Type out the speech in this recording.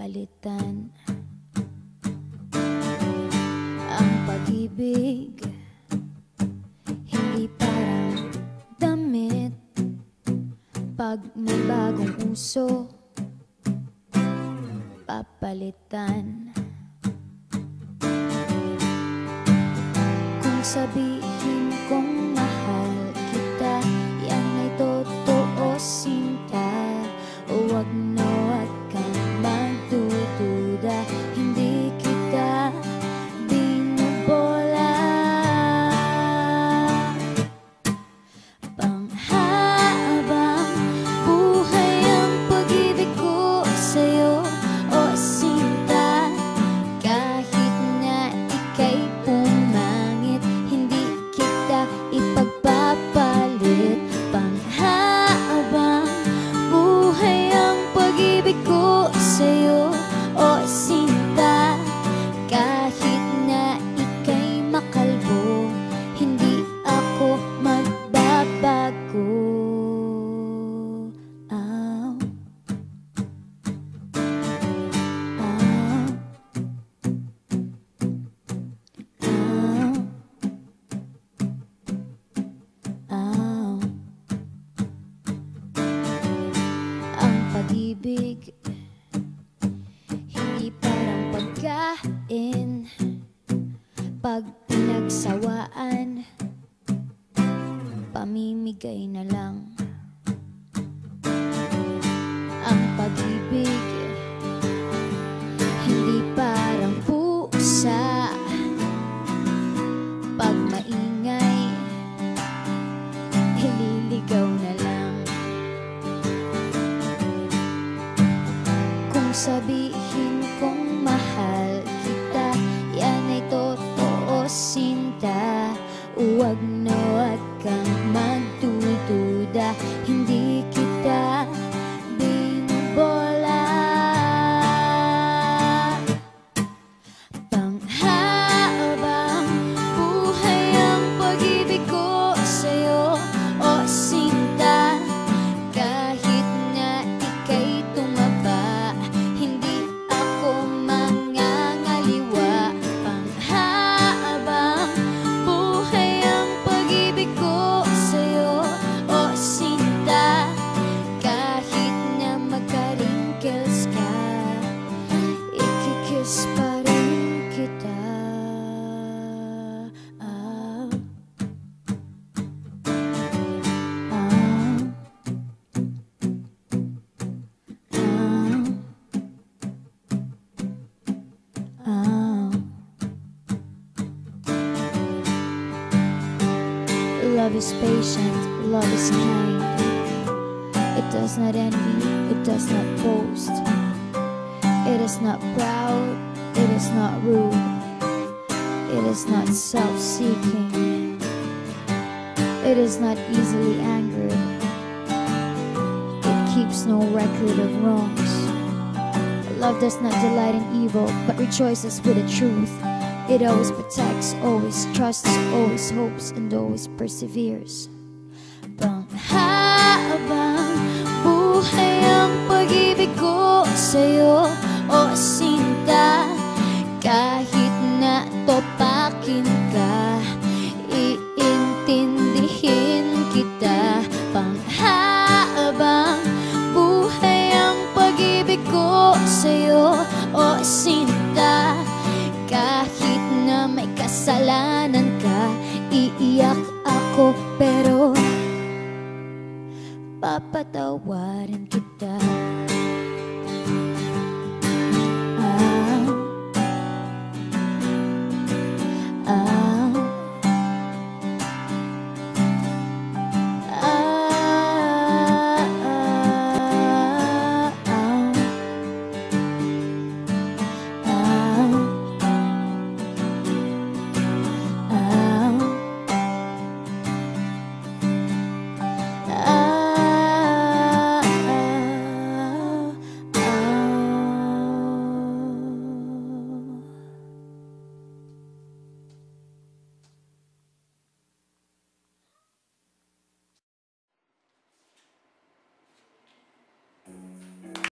papalitan ang pag-ibig. Hindi parang damit pag may bagong uso, papalitan. Kung sabihin kong mahal kita, yan ay totoo, sinta. Huwag na huwag kang magdududa, hindi kita binubola. Panghabang buhay ang pag-ibig ko sa'yo, o sinta. Kahit na ika'y pumangit, hindi kita ipagpapalit. Panghabang buhay ang pag-ibig ko sa'yo, o sinta. Kahit na ika'y makalbo, hindi ako magbabago. Ow. Ow. Ow. Ow. Ang pag-ibig hindi parang pagkain, pag pinagsawaan, pamimigay na lang. Ang pag-ibig hindi parang pusa, pag maingay, ililigaw na lang. Kung sabihin kong mahal kita, yan ay totoo, sinta. Huwag na huwag kang magdududa, hindi kita binubola. Panghabang buhay ang pag-ibig ko sa'yo, o sinta. Kahit na ika'y tumaba, hindi ako mangangaliwa. Panghabang buhay ang pag-ibig ko sa'yo, o sinta. Kahit na magka-wrinkles ka, ikikiss pa rin kita. Ah. Ah. Ah. Love is patient, love is kind. It does not envy, it does not boast. It is not proud, it is not rude. It is not self-seeking. It is not easily angered. It keeps no record of wrongs. Love does not delight in evil, but rejoices with the truth. It always protects, always trusts, always hopes, and always perseveres. Panghabang buhay ang pag-ibig ko sa'yo, o sinta. Kahit na topakin ka, iintindihin kita. Panghabang buhay ang pag-ibig ko sa'yo, o sinta. Kahit na may kasalanan ka, iiyak ako pero papatawarin kita. Ah. Ah.